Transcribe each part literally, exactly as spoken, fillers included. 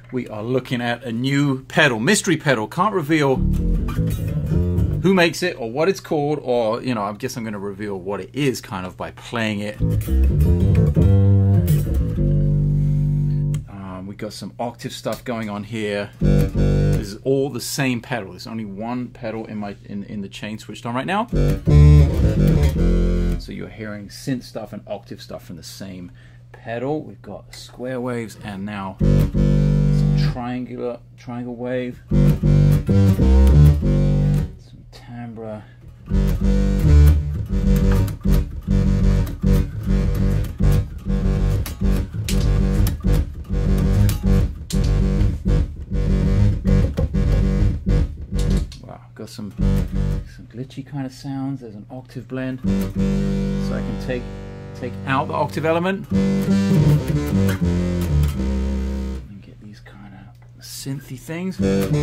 we are looking at a new pedal, mystery pedal. Can't reveal who makes it or what it's called, or, you know, I guess I'm going to reveal what it is kind of by playing it. Um, we got some octave stuff going on here. This is all the same pedal. There's only one pedal in my in, in the chain switched on right now. So you're hearing synth stuff and octave stuff from the same pedal. We've got square waves and now some triangular triangle wave. Some timbre. Wow, got some some glitchy kind of sounds. There's an octave blend. So I can take take out the octave element and get these kind of synthy things.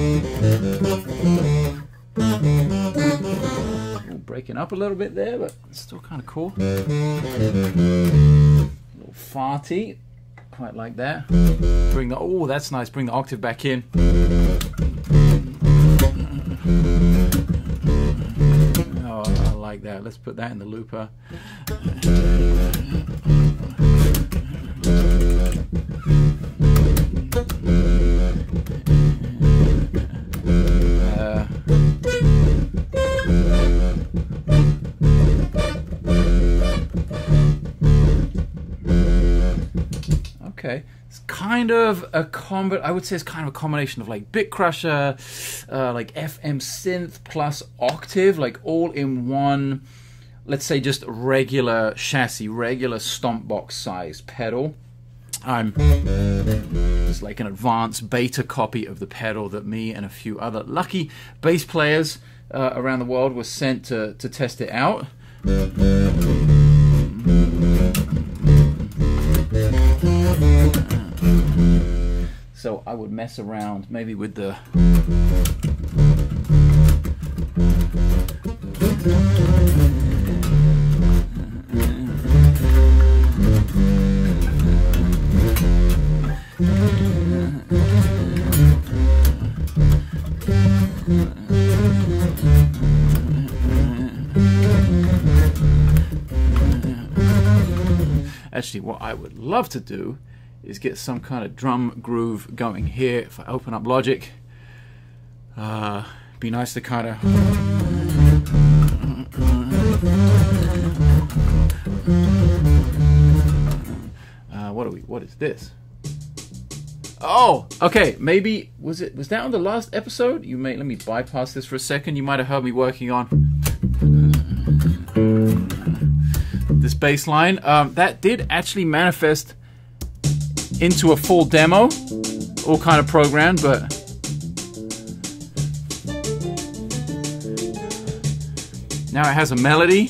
Ooh, breaking up a little bit there, but it's still kind of cool. A little farty, quite like that. Bring the oh, that's nice. Bring the octave back in. Oh, I like that. Let's put that in the looper. Uh, okay, it's kind of a combo. I would say it's kind of a combination of like Bit Crusher, uh, like F M synth plus octave, like all in one. Let's say just regular chassis, regular stomp box size pedal. I'm it's like an advanced beta copy of the pedal that me and a few other lucky bass players uh, around the world were sent to, to test it out. So I would mess around maybe with the Actually, what I would love to do is get some kind of drum groove going here. If I open up Logic, uh, be nice to kind of uh, what are we? What is this? Oh, okay. Maybe was it was that on the last episode? You may let me bypass this for a second. You might have heard me working on this bass line. Um, that did actually manifest into a full demo, all kind of programmed, but now it has a melody.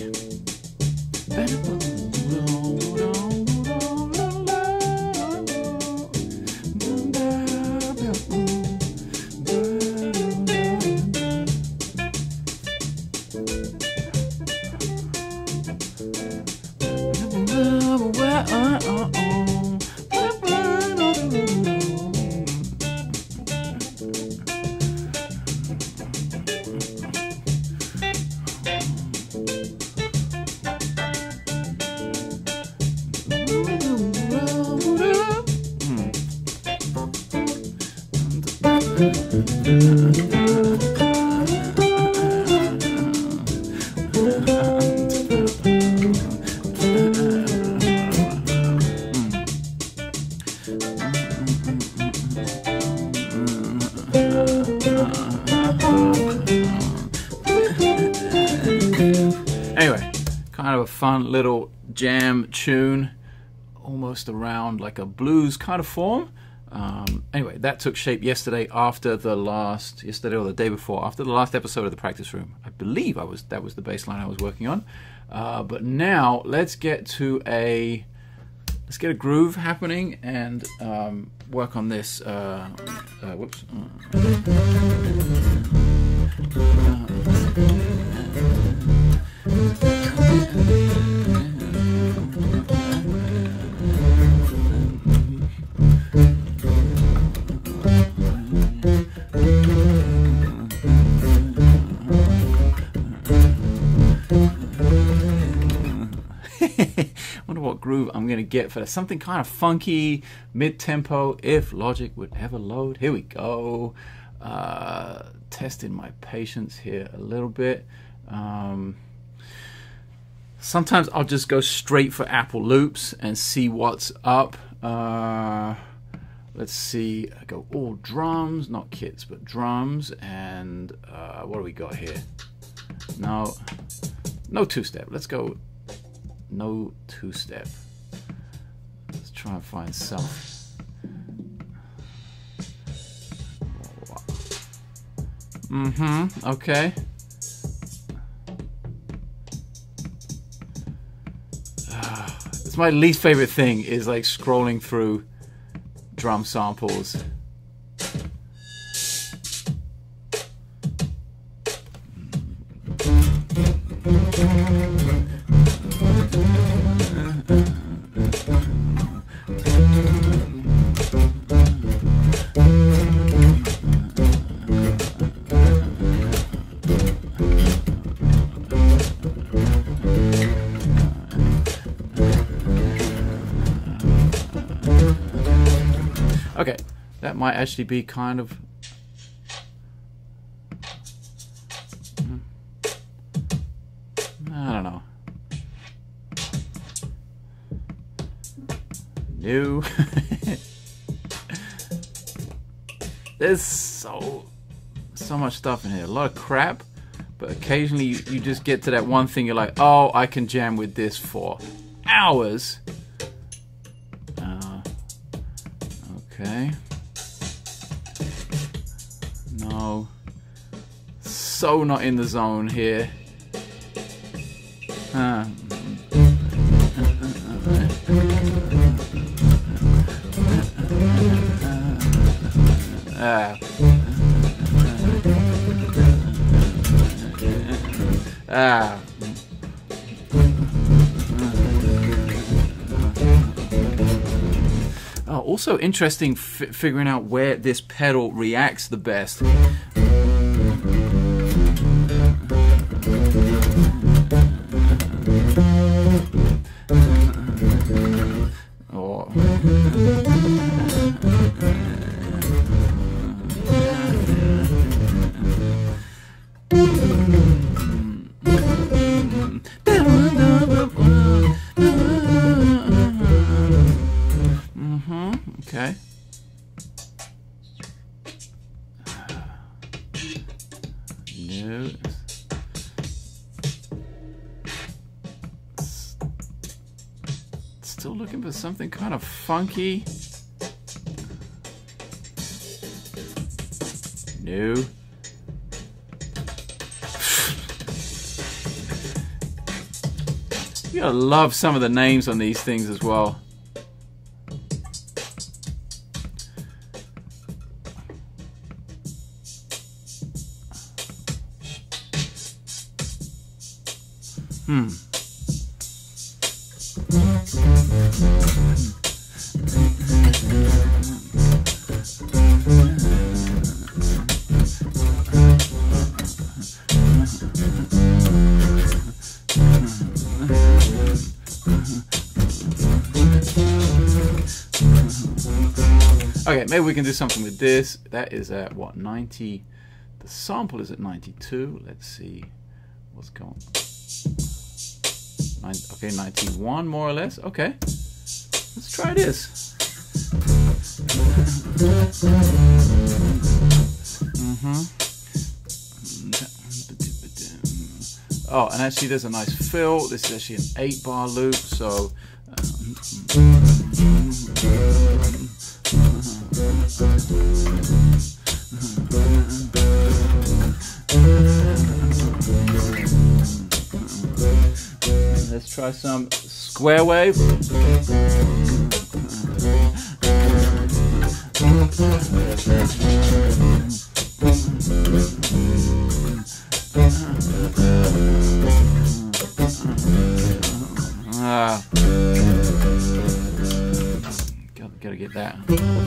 Anyway, kind of a fun little jam tune, almost around like a blues kind of form. Um, anyway, that took shape yesterday after the last, yesterday or the day before, after the last episode of the practice room. I believe I was that was the bass line I was working on. Uh, but now let's get to a let's get a groove happening and um, work on this. Uh, uh, whoops. groove I'm gonna get for that. Something kind of funky, mid-tempo, if Logic would ever load. Here we go. Uh, testing my patience here a little bit. Um, sometimes I'll just go straight for Apple loops and see what's up. Uh, let's see, I go all drums, not kits, but drums. And uh, what do we got here? No, no two-step. Let's go no two-step. Let's try and find some. Mm-hmm, okay. Uh, it's my least favorite thing is like scrolling through drum samples. Okay, that might actually be kind of I don't know. New. There's so so much stuff in here. A lot of crap, but occasionally you, you just get to that one thing you're like, oh, I can jam with this for hours. Uh, okay. No. So not in the zone here. Huh. Ah. Ah. Oh, also interesting f figuring out where this pedal reacts the best. Oh. Mm-hmm. Okay. No. Still looking for something kind of funky. No. You gotta love some of the names on these things as well. Hmm. Okay, maybe we can do something with this. That is at what, ninety? The sample is at ninety-two. Let's see what's going on. Okay, ninety-one more or less. Okay, let's try this. Mm-hmm. Oh, and actually there's a nice fill. This is actually an eight bar loop, so let's try some square wave. Ah, gotta, gotta get that.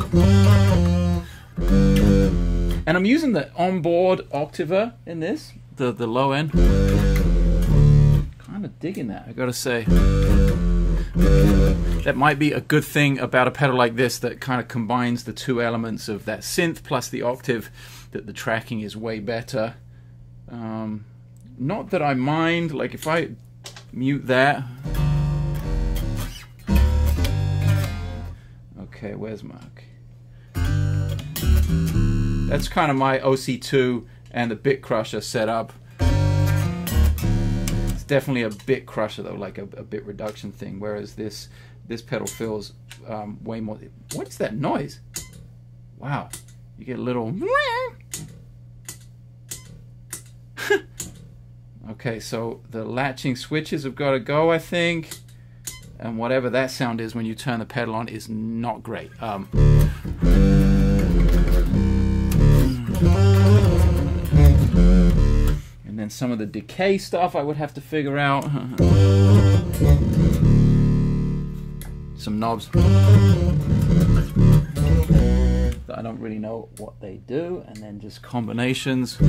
And I'm using the onboard octaver in this, the the low end. Kind of digging that, I gotta say. That might be a good thing about a pedal like this, that kind of combines the two elements of that synth plus the octave, that the tracking is way better. Um, not that I mind, like if I mute that. Okay, where's my... That's kind of my O C two and the bit crusher setup. It's definitely a bit crusher though, like a, a bit reduction thing, whereas this this pedal feels um, way more... What is that noise? Wow, you get a little... Okay, so the latching switches have got to go, I think. And whatever that sound is when you turn the pedal on is not great. Um, and then some of the decay stuff I would have to figure out. Some knobs that I don't really know what they do, and then just combinations.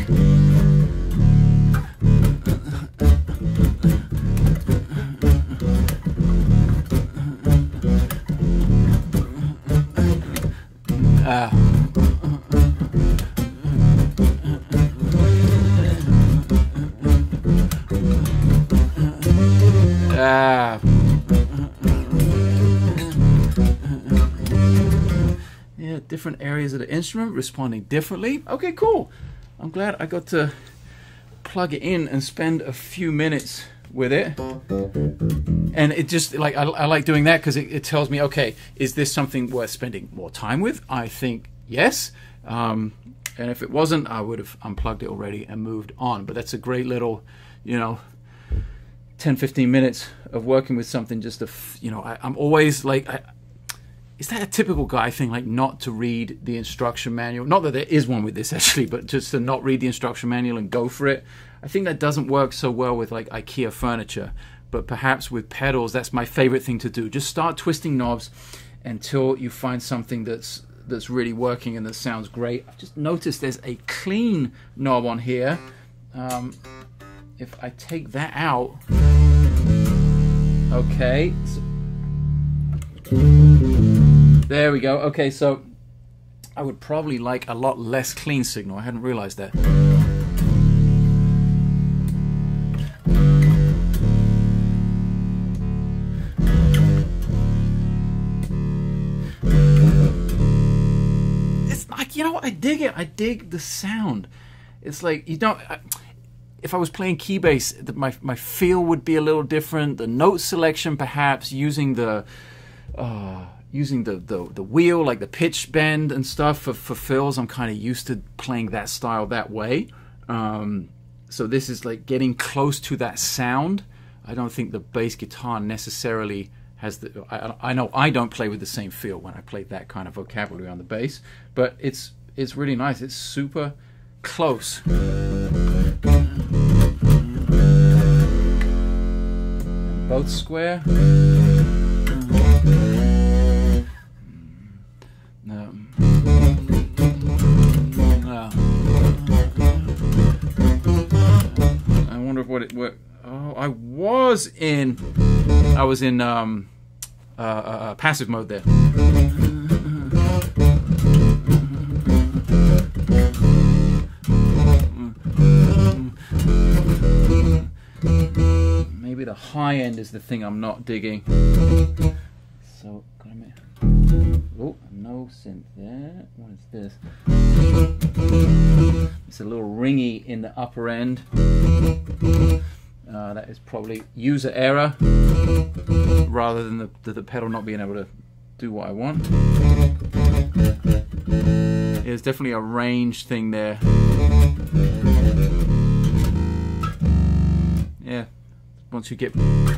Uh, uh, yeah, different areas of the instrument responding differently. Okay, cool. I'm glad I got to plug it in and spend a few minutes with it. And it just, like, I, I like doing that because it, it tells me, okay, is this something worth spending more time with? I think yes. Um, and if it wasn't, I would have unplugged it already and moved on. But that's a great little, you know, ten, fifteen minutes of working with something just to, you know, I, I'm always like, I, is that a typical guy thing, like not to read the instruction manual? Not that there is one with this actually, but just to not read the instruction manual and go for it. I think that doesn't work so well with like IKEA furniture. But perhaps with pedals, that's my favorite thing to do. Just start twisting knobs until you find something that's that's really working and that sounds great. I've just noticed there's a clean knob on here. Um, if I take that out, okay. So, there we go. Okay, so I would probably like a lot less clean signal. I hadn't realized that. You know what? I dig it. I dig the sound. It's like, you don't... I, if I was playing key bass, the, my, my feel would be a little different. The note selection, perhaps, using the... Uh, using the, the, the wheel, like the pitch bend and stuff for, for fills. I'm kind of used to playing that style that way. Um, so this is like getting close to that sound. I don't think the bass guitar necessarily... has the, I, I know I don't play with the same feel when I play that kind of vocabulary on the bass, but it's it's really nice. It's super close. Both square. No. No. I wonder what it what. Oh, I was in. I was in um, uh, uh, passive mode there. Maybe the high end is the thing I'm not digging. So, gotta make. Oh, no synth there. What is this? It's a little ringy in the upper end. Uh, that is probably user error rather than the, the, the pedal not being able to do what I want. There's definitely a range thing there. Yeah, once you get...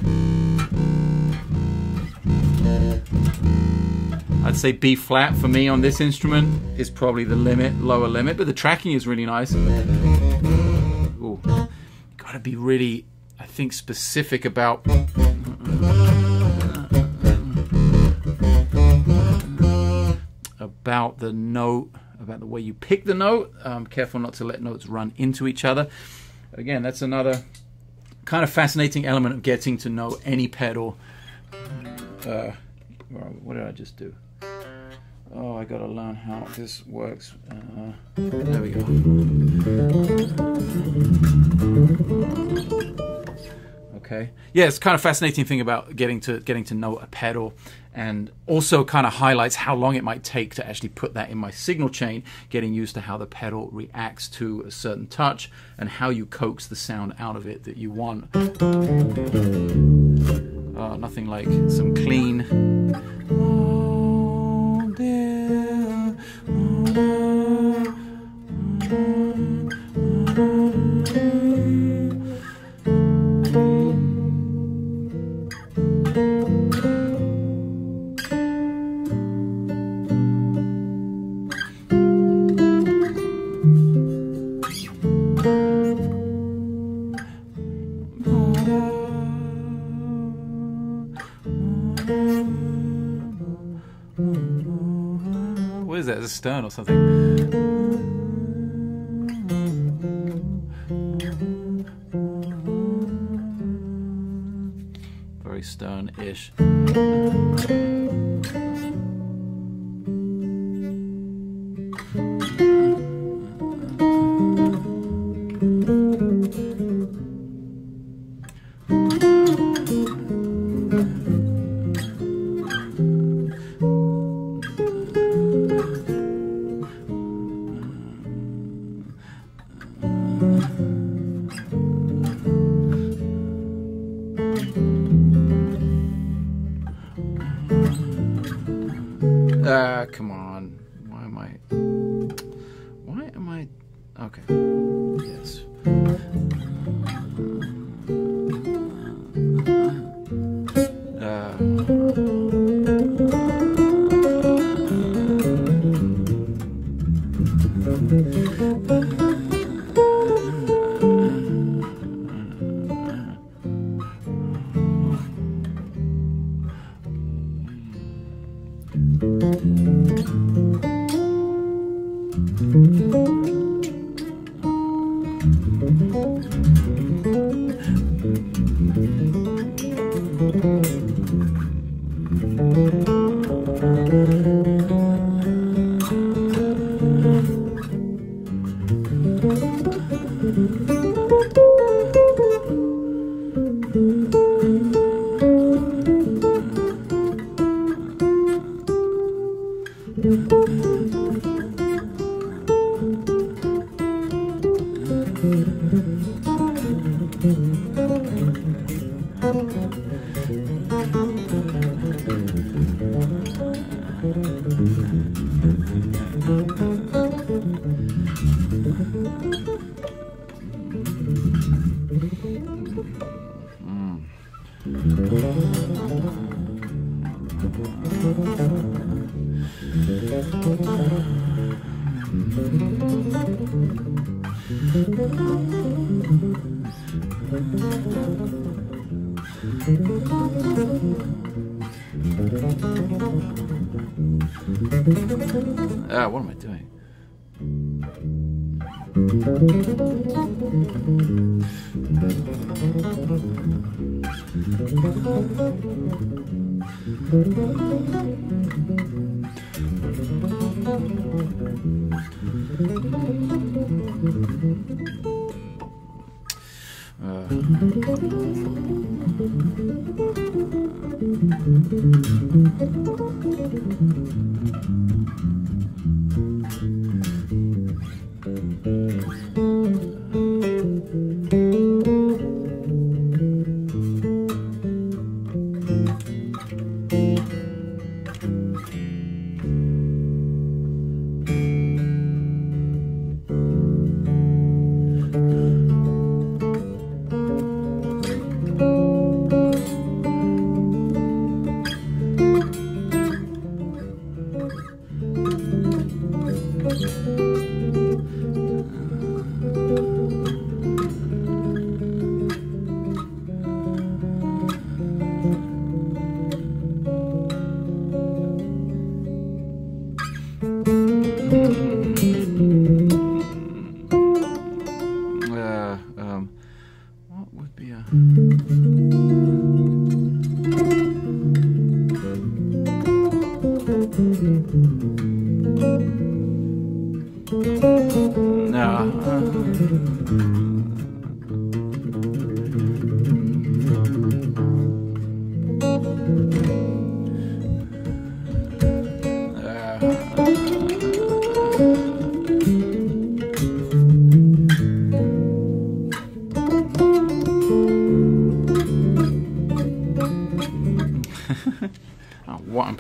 I'd say B flat for me on this instrument is probably the limit, lower limit, but the tracking is really nice. Ooh, gotta be really... I think specific about about the note, about the way you pick the note. Um, careful not to let notes run into each other. Again, that's another kind of fascinating element of getting to know any pedal Uh, what did I just do? Oh, I gotta learn how this works. Uh, there we go. Okay. Yeah, it's kind of fascinating thing about getting to getting to know a pedal, and also kind of highlights how long it might take to actually put that in my signal chain, getting used to how the pedal reacts to a certain touch and how you coax the sound out of it that you want. Uh, nothing like some clean. What is that? Is it a stern or something? Very stern-ish. Ah, come on. Why am I... Why am I... Okay. Yes. Uh... Ah, what am I doing? Uh.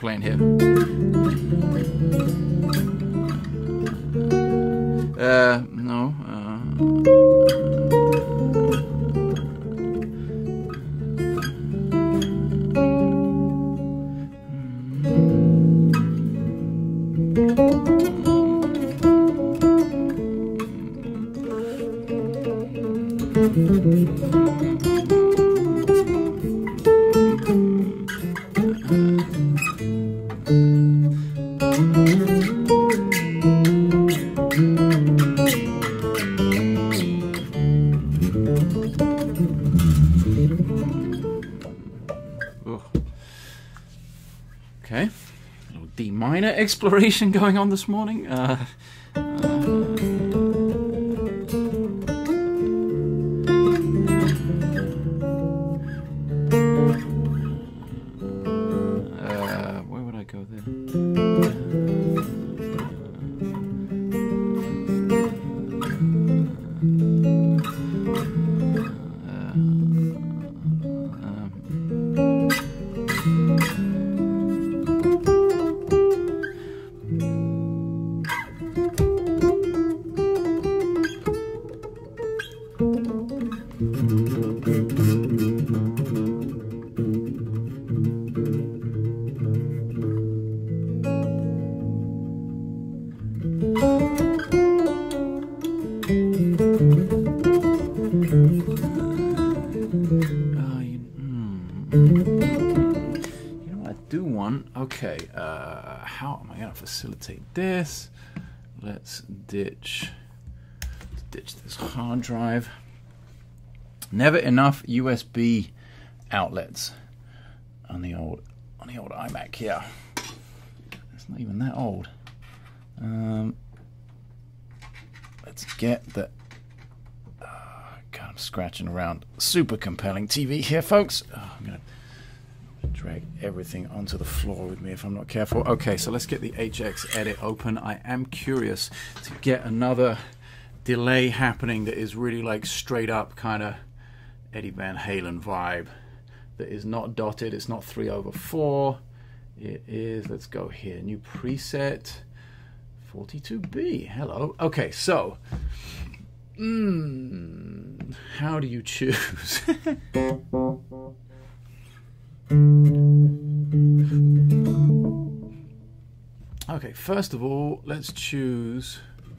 playing here? Uh, no. Okay, a little D minor exploration going on this morning. Uh, uh, uh, where would I go there? Okay, uh, how am I going to facilitate this? Let's ditch, let's ditch this hard drive. Never enough U S B outlets on the old on the old iMac here. It's not even that old. Um, let's get the. Uh, God, I'm scratching around. Super compelling T V here, folks. Oh, I'm gonna. Drag everything onto the floor with me if I'm not careful. Okay, so let's get the H X edit open. I am curious to get another delay happening that is really like straight up kind of Eddie Van Halen vibe. That is not dotted. It's not three over four. It is, let's go here, new preset, forty-two B. Hello. Okay, so mm, how do you choose? Okay, first of all, let's choose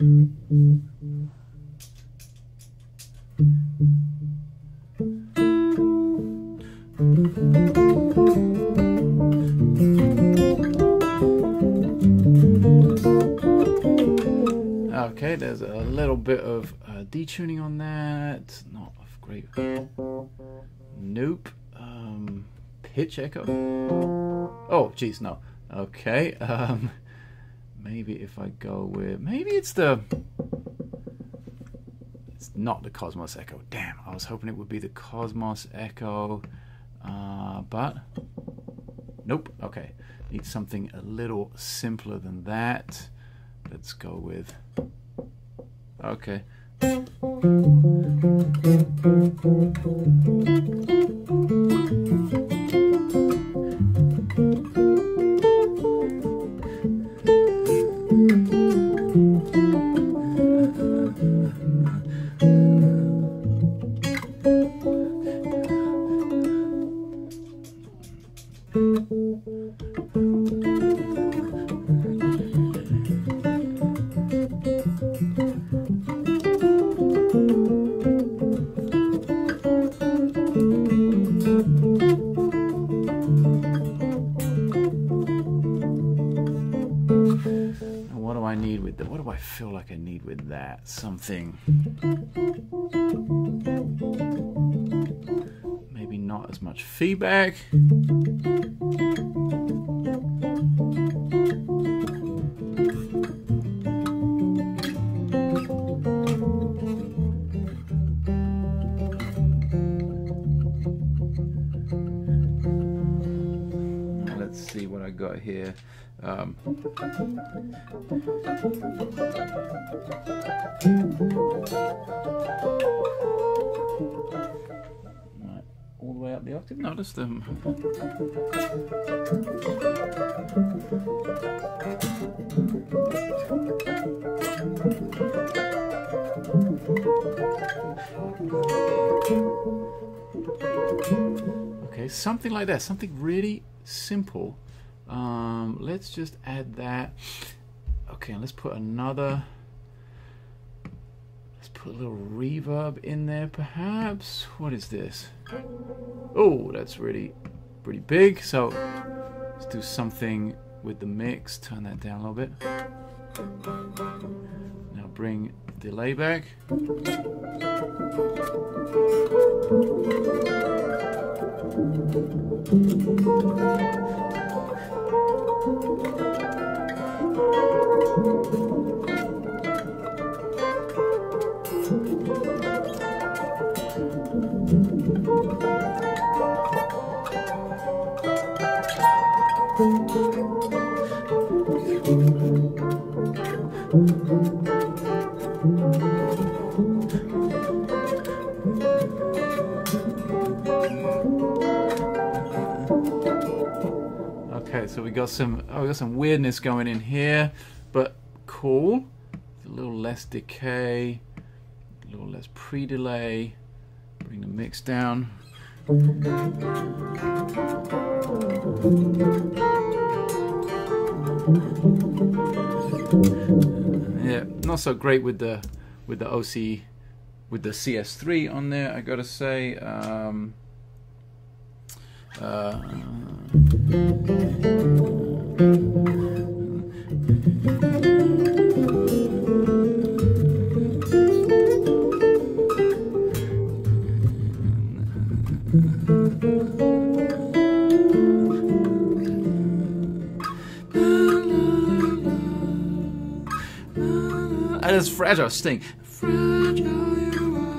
okay, there's a little bit of uh, detuning on that. Not of great. Nope. Um, pitch echo. Oh, geez, no. Okay. Um, maybe if I go with, maybe it's the. It's not the Cosmos Echo. Damn, I was hoping it would be the Cosmos Echo, uh, but nope. Okay, need something a little simpler than that. Let's go with. Okay. I feel like I need with that something maybe not as much feedback. Let's see what I got here. Um, right, all the way up the octave. Notice them. Okay, something like that, something really simple. Um, let's just add that. Okay, and let's put another, let's put a little reverb in there perhaps. What is this? Oh, that's really pretty big. So let's do something with the mix, turn that down a little bit. Now bring delay back. Okay, so we got some oh, we got some weirdness going in here, but cool. A little less decay, a little less pre-delay. Bring the mix down. Yeah, not so great with the with the O C with the C S three on there, I gotta say. Um, uh, That is fragile sting. Fragile you are.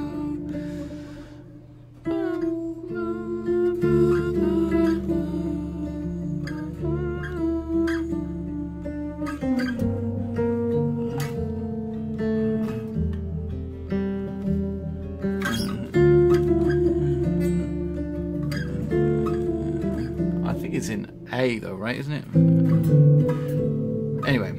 I think it's in A though, right? Isn't it? Anyway.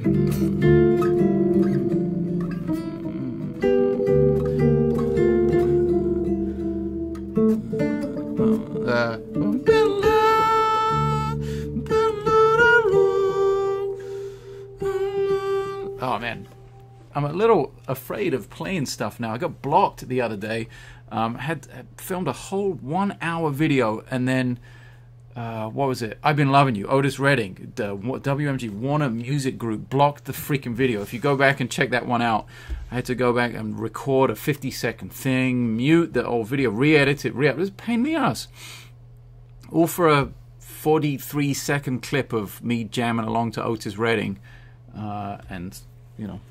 Uh, oh man, I'm a little afraid of playing stuff now. I got blocked the other day. Um, had, had filmed a whole one-hour video, and then uh, what was it? I've Been Loving You. Otis Redding, the W M G Warner Music Group, blocked the freaking video. If you go back and check that one out, I had to go back and record a fifty second thing, mute the old video, re-edit it, re-edit it. It was a pain in the ass. All for a forty-three second clip of me jamming along to Otis Redding. Uh, and, you know.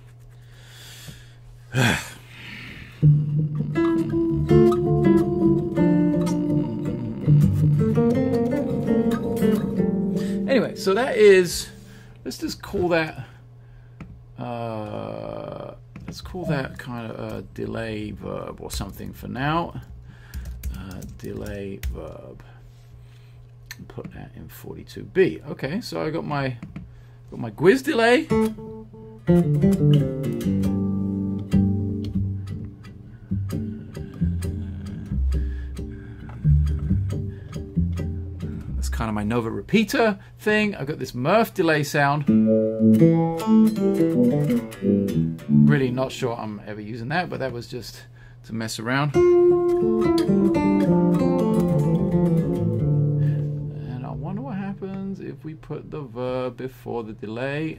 Anyway, so that is, let's just call that, uh, let's call that kind of a delay verb or something for now. Uh, delay verb. Put that in forty-two B. Okay, so I got my got my Gwizdala. That's kind of my Nova repeater thing. I've got this Murph delay sound. Really not sure I'm ever using that, but that was just to mess around. If we put the verb before the delay.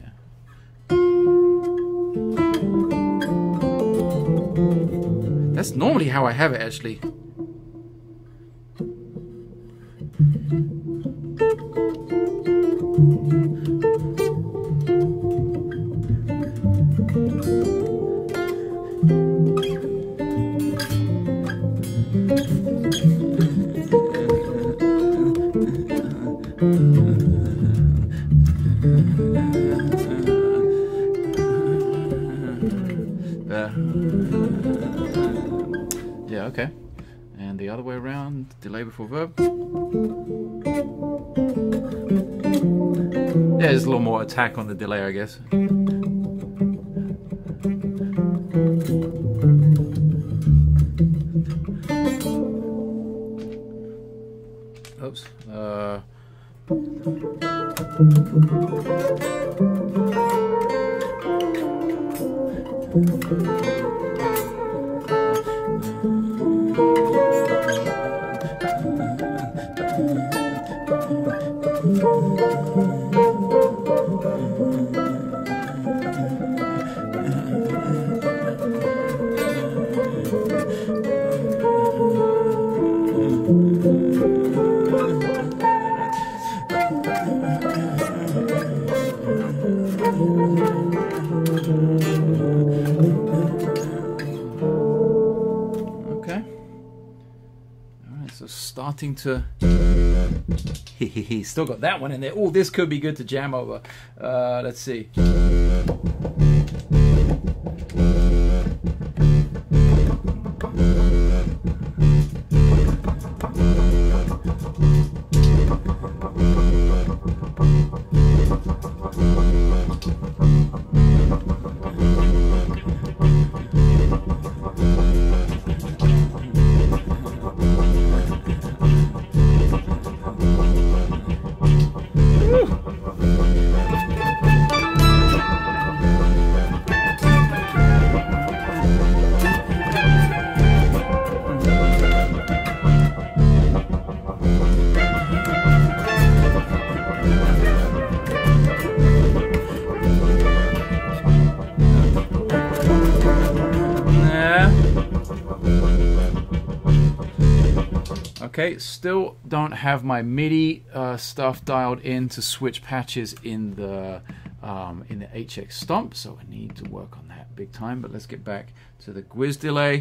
That's normally how I have it, actually. the other way around. Delay before verb. There's a little more attack on the delay, I guess. Oops. Uh, starting to still got that one in there. Oh, this could be good to jam over. Uh, let's see. Okay, still don't have my MIDI uh, stuff dialed in to switch patches in the um, in the H X Stomp, so I need to work on that big time. But let's get back to the Gwizdala.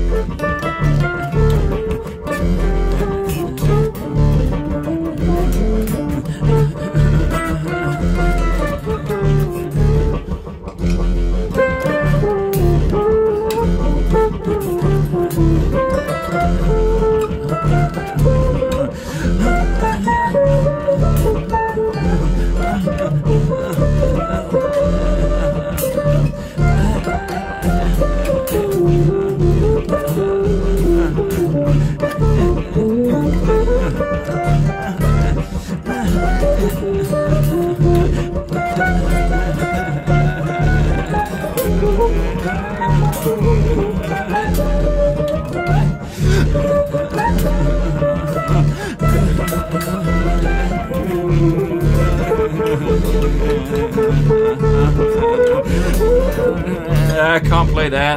I can't play that.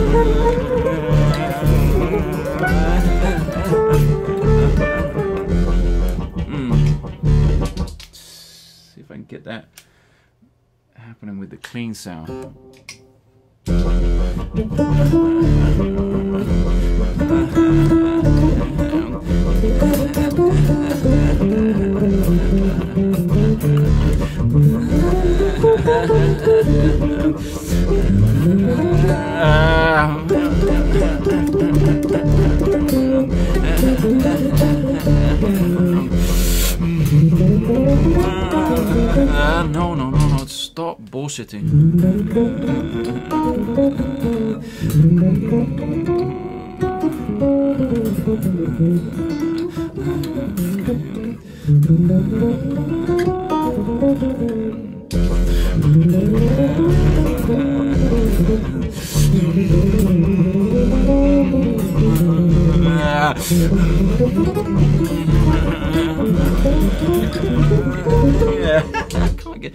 mm. See if I can get that happening with the clean sound. Uh, no, no, no, no, stop bullshitting. Yeah, I can't get.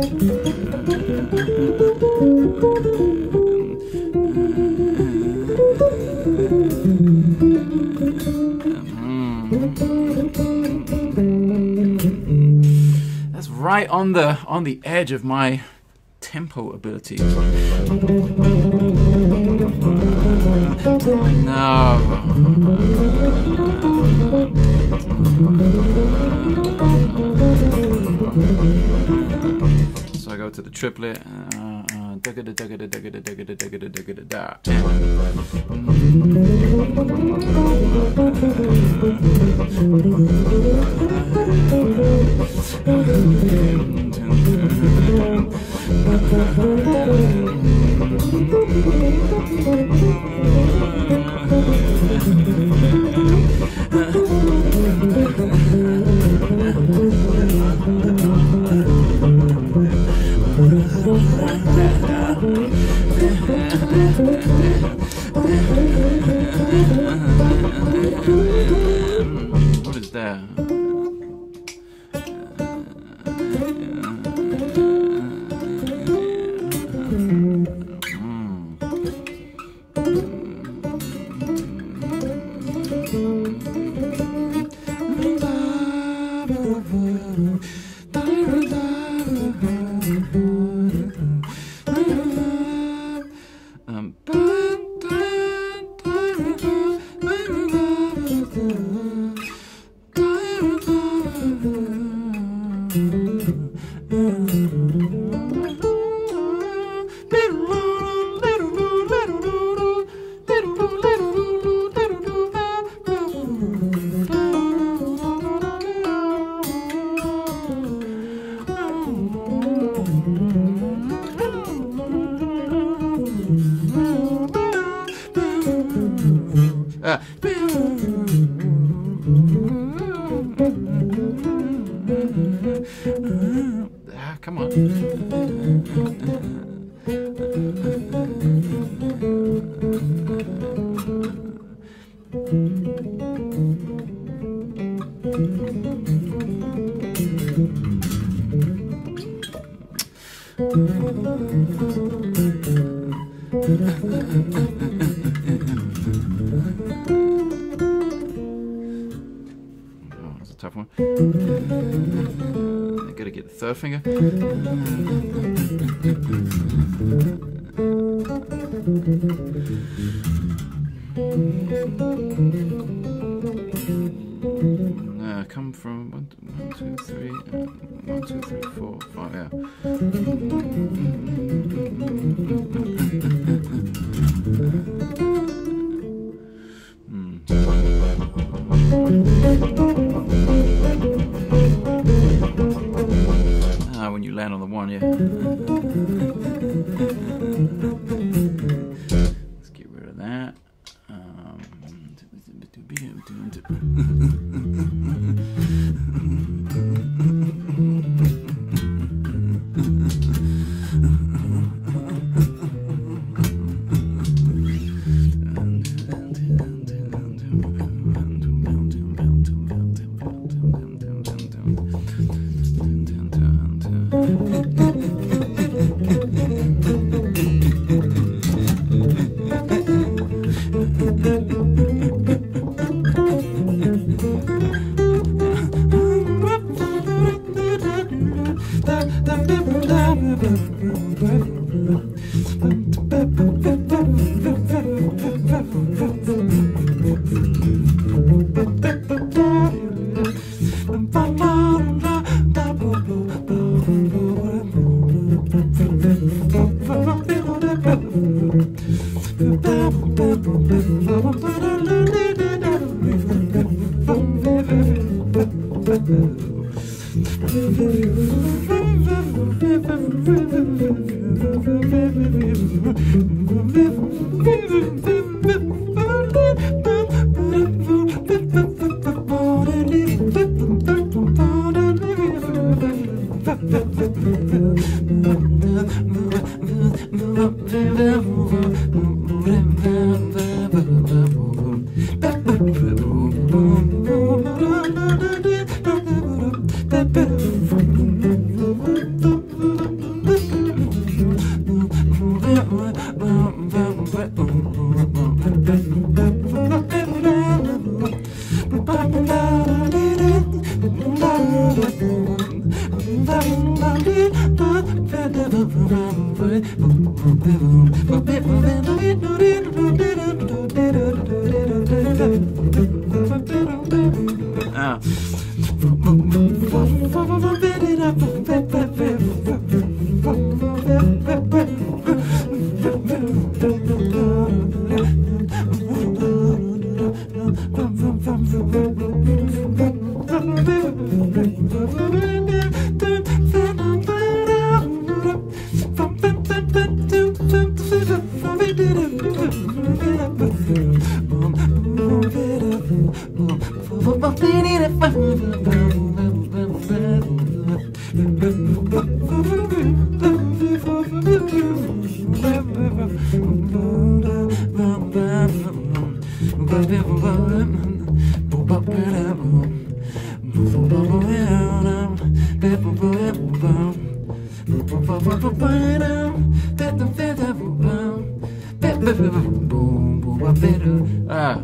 That's right on the on the edge of my tempo ability. No. So I go to the triplet, uh, uh, What is that? Ah. Ah, come on. Oh, that's a tough one. I gotta get the third finger. Uh, come from one, one, two, three, uh, one, two, three, four, five. Yeah. Hmm. Ah, when you land on the one, yeah. Let's get rid of that. Um, Ah. Ah.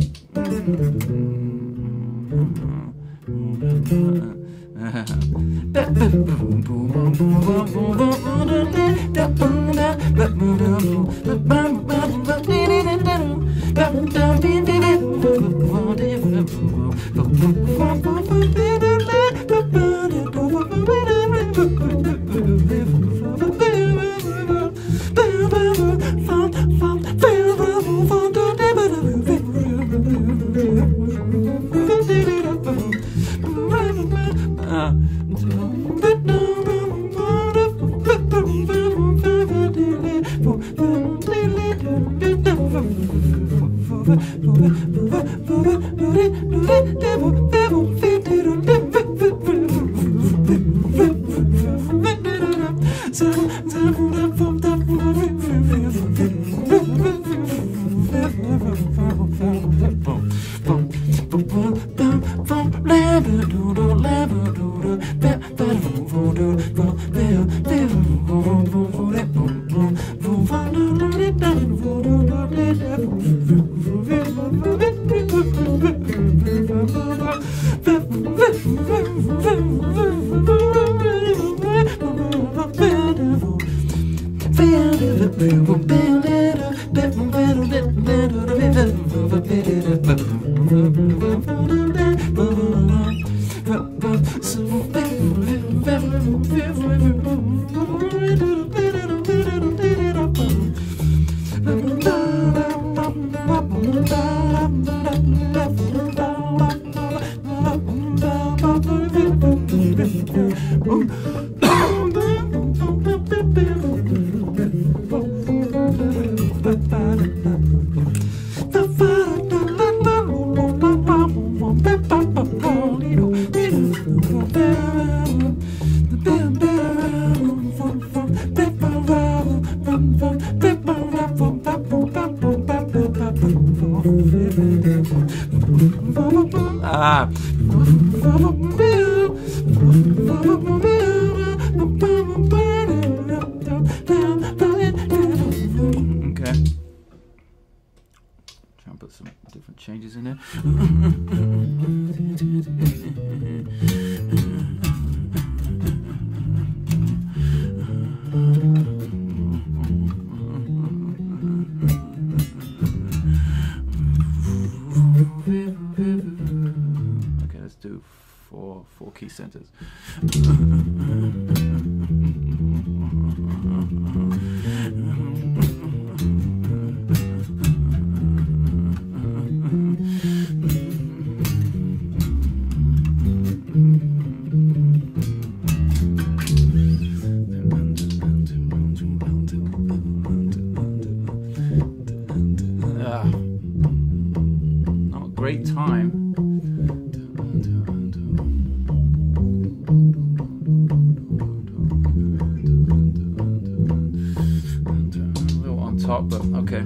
Ah. Okay. Try and put some different changes in there. Okay, let's do four four key centers. Great time. A little on top, but okay.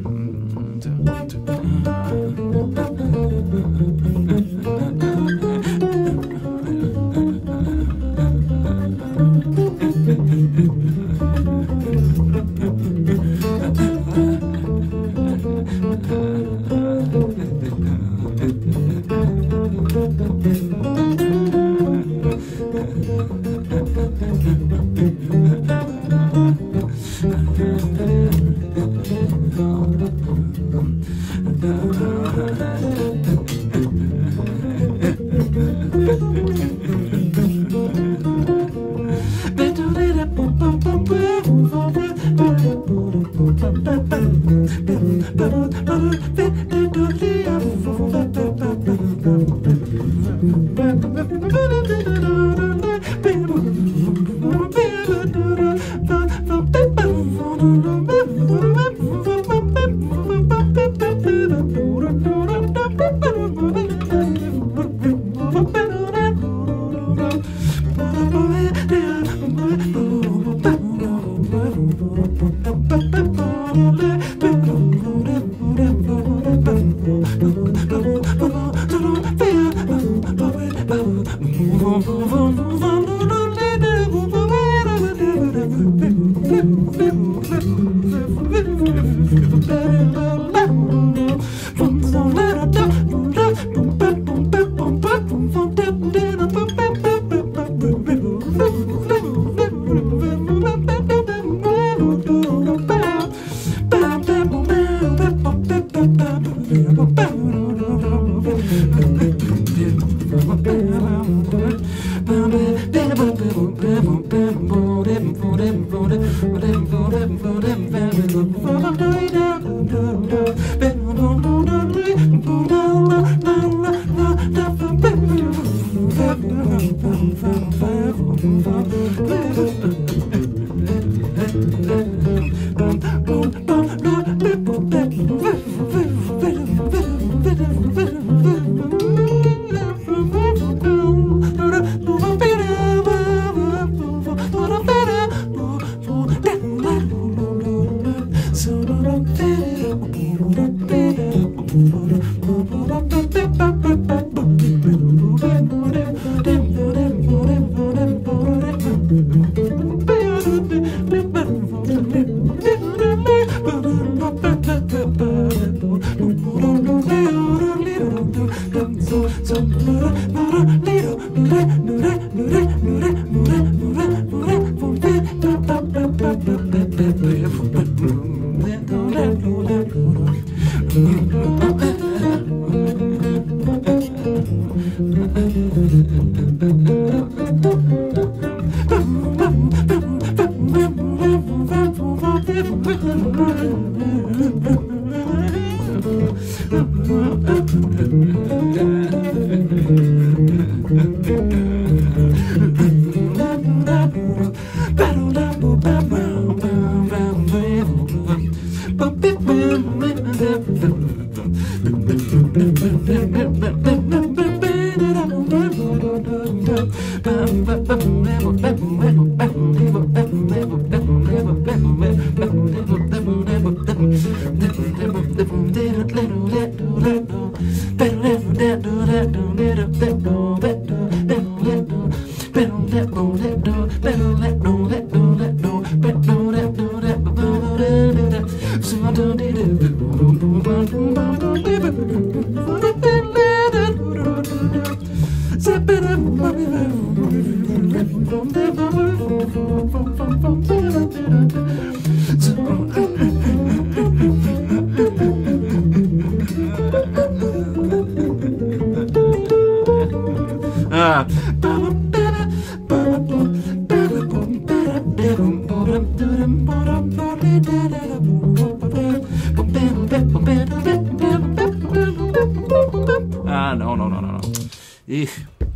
Ah, no, no, no, no, no. Eek.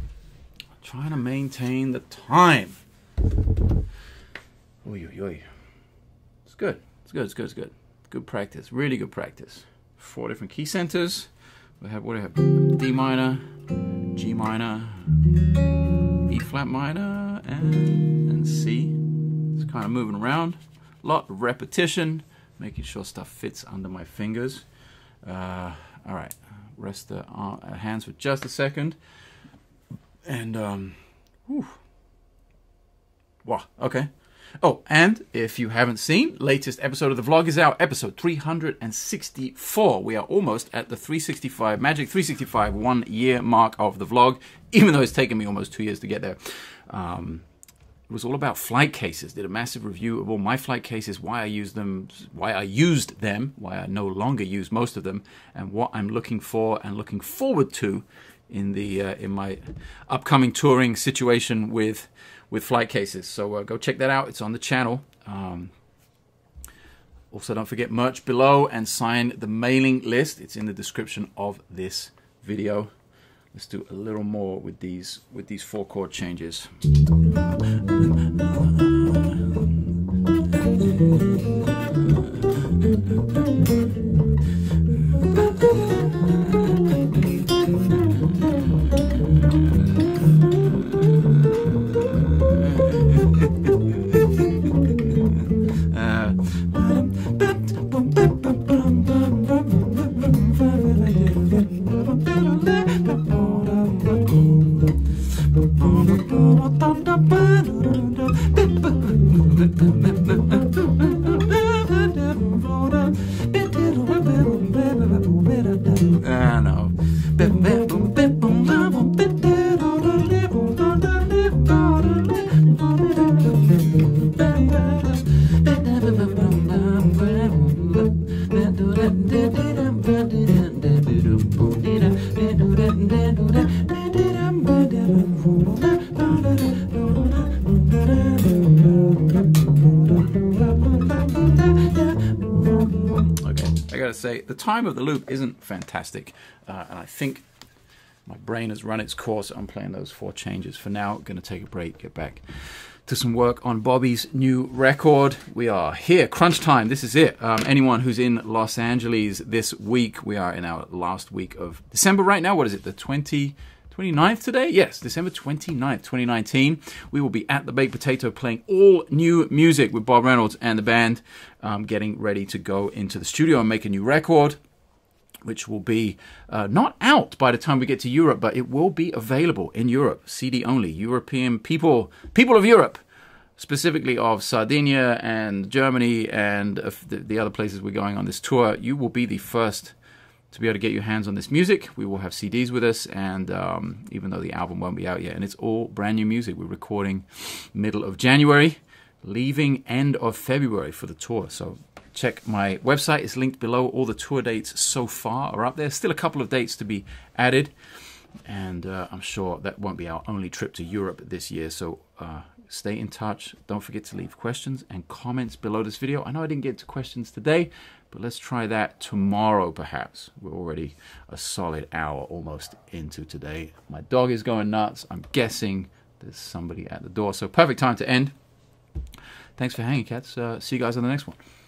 Trying to maintain the time. Oy, oy, oy. It's good. It's good. It's good. It's good. Good practice. Really good practice. Four different key centers. We have what do we have? D minor, G minor, E flat minor, and and C. It's kind of moving around. A lot of repetition, making sure stuff fits under my fingers. Uh, all right. Rest the uh, hands for just a second. And, um, whew. Wow, okay. Oh, and if you haven't seen, latest episode of the vlog is out, episode three hundred sixty-four. We are almost at the three sixty-five, magic three sixty-five one year mark of the vlog, even though it's taken me almost two years to get there. Um, it was all about flight cases. Did a massive review of all my flight cases, why I use them, why I used them, why I no longer use most of them, and what I'm looking for and looking forward to in the uh, in my upcoming touring situation with with flight cases. So uh, go check that out. It's on the channel. Um, also, don't forget merch below and sign the mailing list. It's in the description of this video. Let's do a little more with these with these four chord changes. Uh, the time of the loop isn't fantastic, uh, and I think my brain has run its course. I'm playing those four changes for now. Going to take a break, get back to some work on Bobby's new record. We are here, crunch time. This is it. Um, anyone who's in Los Angeles this week, we are in our last week of December right now. What is it, the twentieth, twenty-ninth today? Yes, December twenty-ninth, twenty nineteen. We will be at the Baked Potato playing all new music with Bob Reynolds and the band, um, getting ready to go into the studio and make a new record, which will be uh, not out by the time we get to Europe, but it will be available in Europe, C D only. European people, people of Europe, specifically of Sardinia and Germany and uh, the, the other places we're going on this tour, you will be the first to be able to get your hands on this music. We will have C Ds with us, and um, even though the album won't be out yet, and it's all brand new music. We're recording middle of January, leaving end of February for the tour. So check my website. It's linked below. All the tour dates so far are up there. Still a couple of dates to be added, and uh, I'm sure that won't be our only trip to Europe this year. So uh, stay in touch. Don't forget to leave questions and comments below this video. I know I didn't get to questions today, but let's try that tomorrow perhaps. We're already a solid hour almost into today. My dog is going nuts. I'm guessing there's somebody at the door. So perfect time to end. Thanks for hanging, cats. Uh, see you guys on the next one.